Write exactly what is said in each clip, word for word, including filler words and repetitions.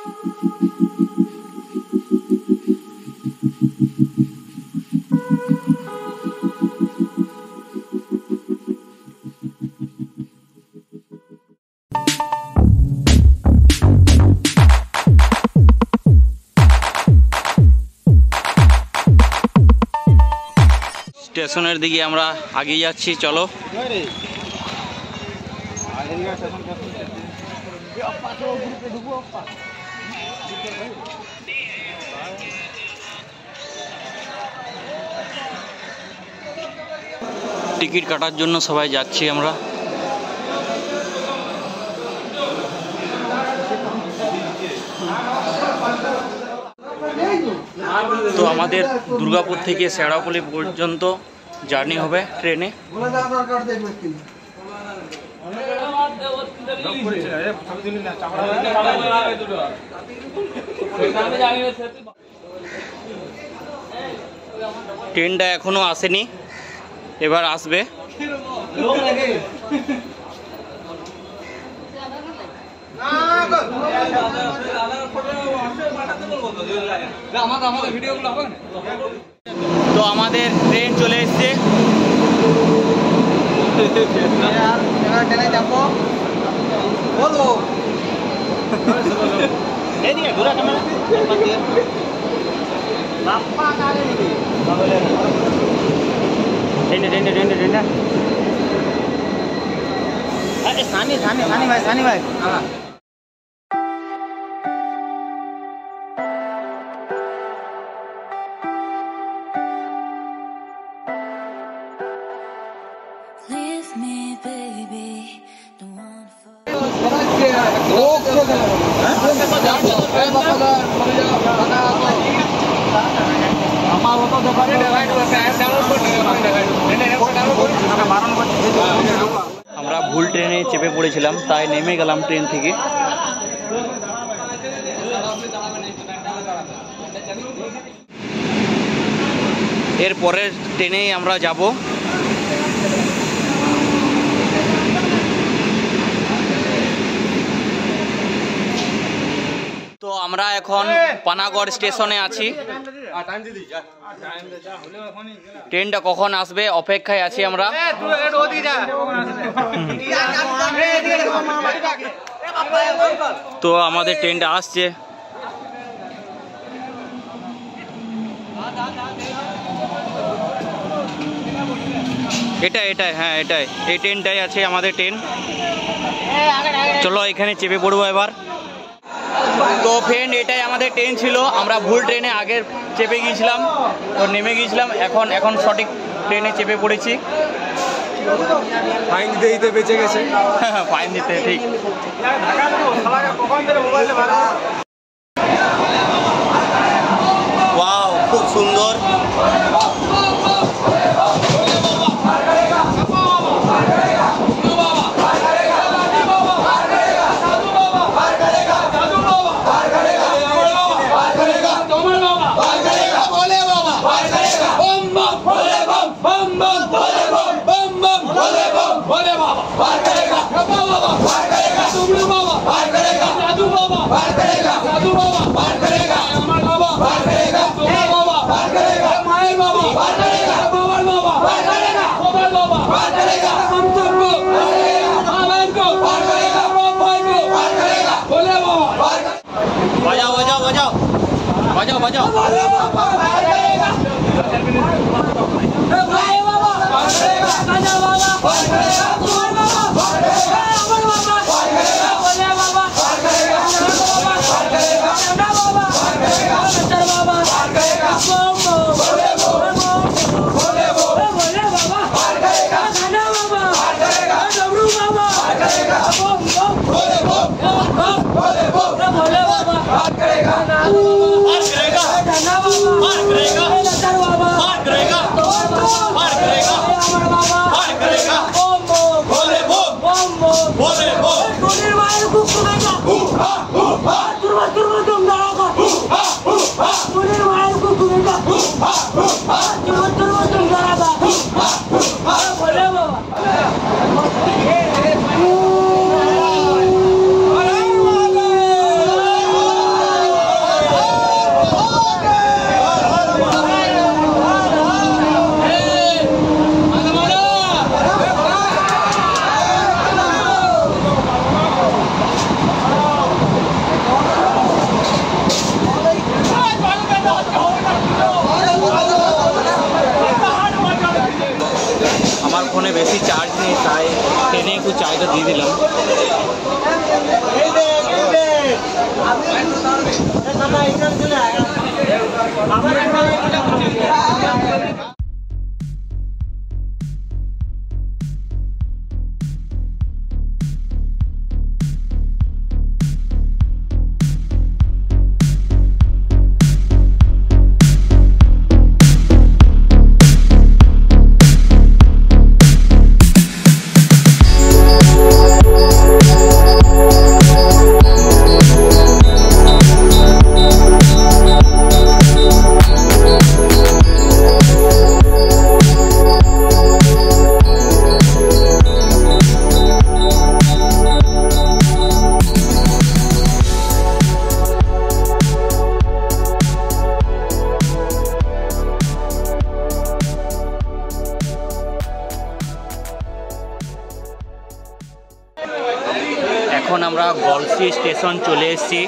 স্টেশনের দিকে আমরা আগিয়ে যাচ্ছি, চলো। টিকিট কাটার জন্য সবাই যাচ্ছি আমরা। তো আমাদের দুর্গাপুর থেকে শেওড়াফুলি পর্যন্ত জার্নি হবে ট্রেনে। ট্রেনটা এখনো আসেনি, এবার আসবে। তো আমাদের ট্রেন চলে এসছে। সানি সানি সানি ভাই সানি ভাই আমরা ভুল ট্রেনে চেপে পড়েছিলাম, তাই নেমে গেলাম ট্রেন থেকে। এর পরের ট্রেনেই আমরা যাব। তো আমরা এখন পানাগড় স্টেশনে আছি। ট্রেনটা কখন আসবে অপেক্ষায় আছি আমরা। তো আমাদের ট্রেনটা আসছে। এটাই এটাই হ্যাঁ এটাই, এই ট্রেনটাই আছে আমাদের ট্রেন। চলো এখানে চেপে পড়বো এবার। তো ফ্রেন্ড, এটাই আমাদের ট্রেন ছিল। আমরা ভুল ট্রেনে আগে চেপে গিয়েছিলাম, তো নেমে গিয়েছিলাম। এখন এখন সঠিক ট্রেনে চেপে পড়েছি। ফাইন দিতে দিতে বেঁচে গেছে। ফাইন দিতে, ঠিক। ওয়াও, খুব সুন্দর। बजाओ बजाओ बजाओ बजाओ बजाओ এখন আমরা গলসি স্টেশন চলে এসেছি।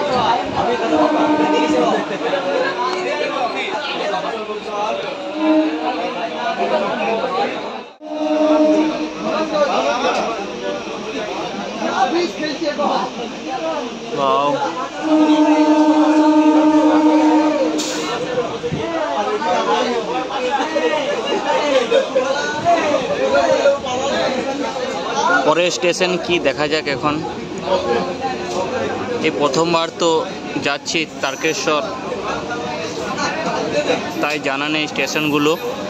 Wow. পরের স্টেশন কি দেখা যাক। এখন এই প্রথমবার তো যাচ্ছি তারকেশ্বর, তাই জানা নেই স্টেশনগুলো।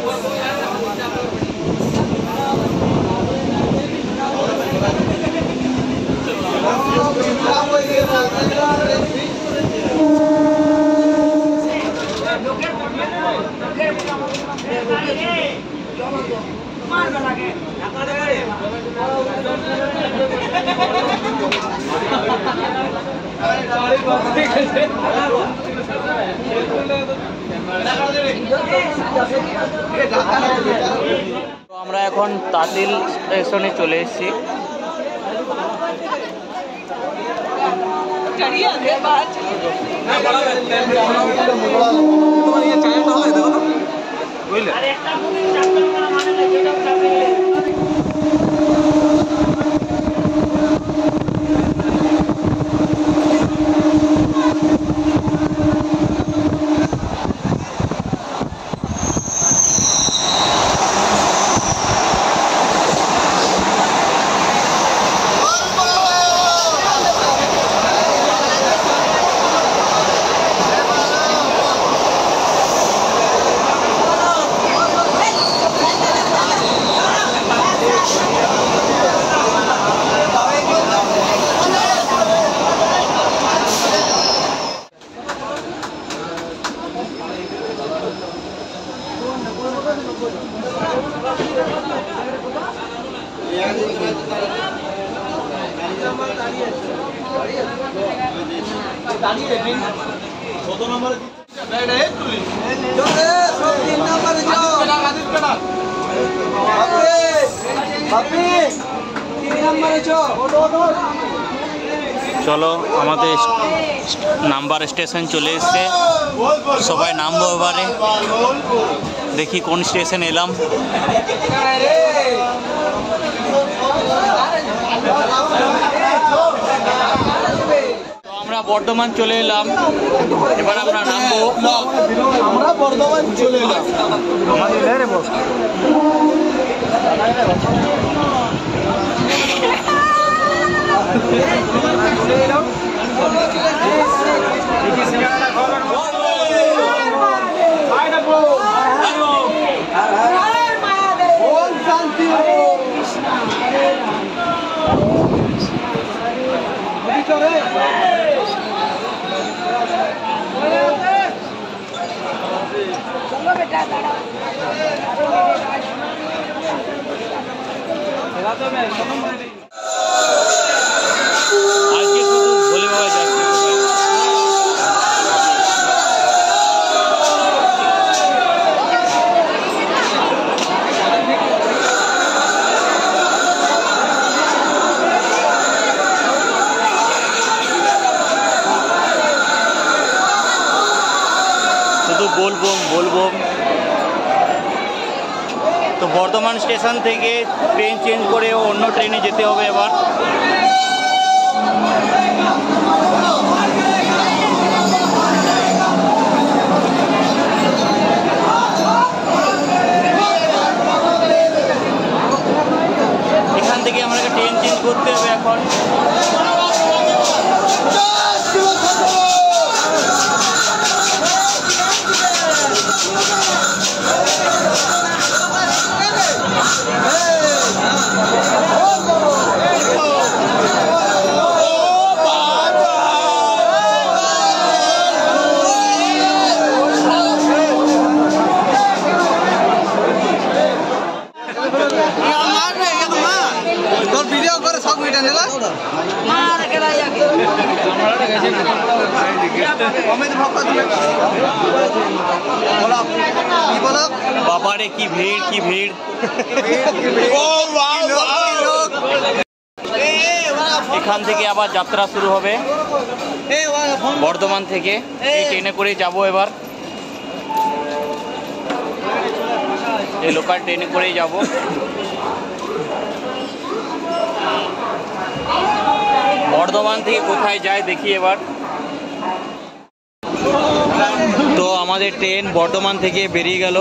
আমরা এখন তাঁতিল স্টেশনে চলে এসেছি। চলো আমাদের নাম্বার স্টেশন চলে এসছে, সবাই নামবো এবারে। দেখি কোন স্টেশন এলাম। আমরা বর্ধমান চলে এলাম, এবার আমরা নামবো। আমরা বর্ধমান চলে এলাম। আজকে শুধু ভোলে বাবা যাচ্ছে। শুধু বলবম বলবম। তো বর্ধমান স্টেশন থেকে ট্রেন চেঞ্জ করে অন্য ট্রেনে যেতে হবে এবার। বাবারে কি ভিড় কি ভিড় এখান থেকে আবার যাত্রা শুরু হবে বর্ধমান থেকে এই ট্রেনে করে যাব এবার এই লোকাল ট্রেনে করেই যাব বর্ধমান থেকে কোথায় যায় দেখি এবার তো আমাদের ট্রেন বর্ধমান থেকে বেরিয়ে গেল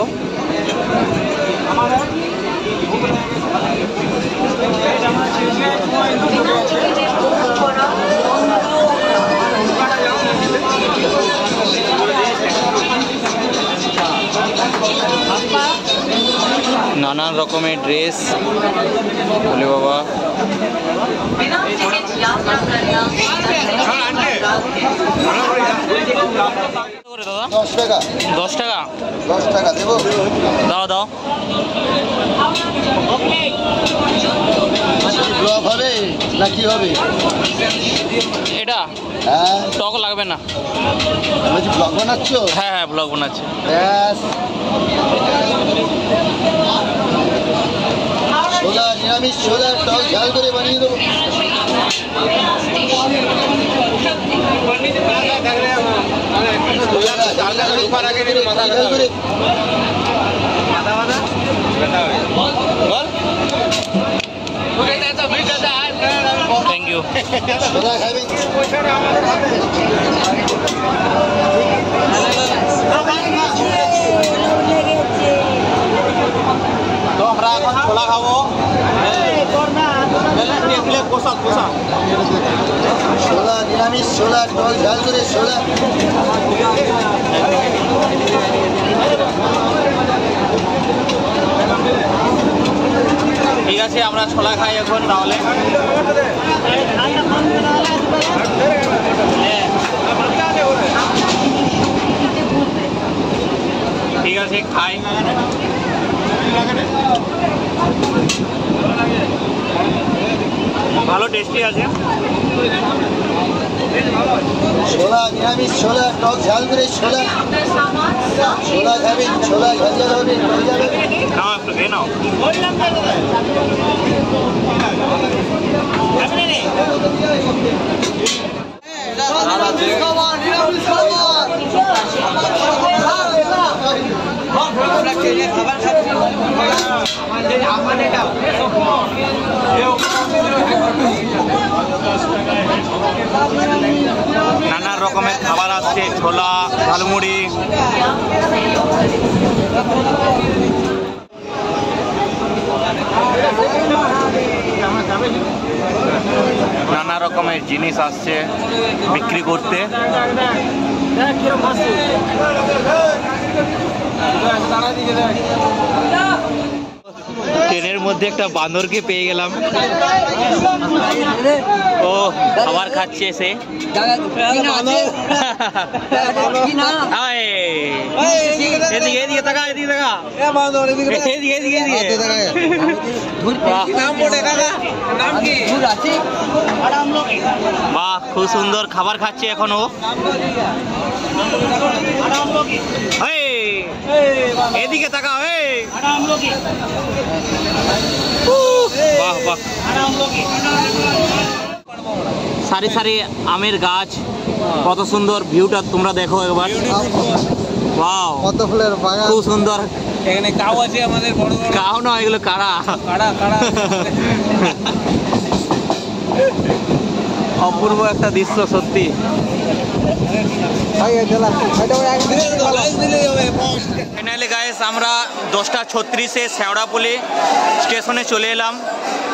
নানান রকমের ড্রেস বলে বাবা দশ টাকা দশ টাকা দশ টাকা দেবো দাও দাও ব্লক হবে না কি হবে এটা হ্যাঁ টক লাগবে না বলছি ব্লক বানাচ্ছ হ্যাঁ হ্যাঁ ব্লগ বানাচ্ছি ব্যাস ছোলা নিরামিষ ছোলা টক ঝাল করে বানিয়ে দেবো থ্যাংক ইউ ছোলা খাবেন তো আমরা এখন ছোলা খাবো কষা কষা ছোলা নিরামিষ ছোলা টক ঝাল করে ছোলা ঠিক আছে আমরা ছোলা খাই এখন তাহলে ঠিক আছে খাই ভালো টেস্টি আছে ছোলা নিরামিষ ছোলা টক ঝাল করে ছোলা ছোলা খাবেন ছোলা ঝাল ঝাল হবে টক ঝাল হবে নাও একটু খেয়ে নাও নানা রকমের খাবার আসছে ছোলা ঝালমুড়ি নানা রকমের জিনিস আসছে বিক্রি করতে ট্রেনের মধ্যে একটা বান্দরকে পেয়ে গেলাম ও খাবার খাচ্ছে সে এদিকে এদিকে তাকা এদিকে তাকা এদিকে এদিকে এদিকে বাহ খুব সুন্দর খাবার খাচ্ছে এখনো এদিকে তাকা বাহ বাহ সারি সারি আমের গাছ কত সুন্দর ভিউটা তোমরা দেখো একবার ওয়াও কত ফুলের বাগান খুব সুন্দর এখানে কাউ আছে আমাদের বড় বড় কাউ না এগুলো কারা কাড়া কাড়া অপূর্ব একটা দৃশ্য সত্যি ফাইনালি গাইস আমরা দশটা ছত্রিশে শেওড়াপুলি স্টেশনে চলে এলাম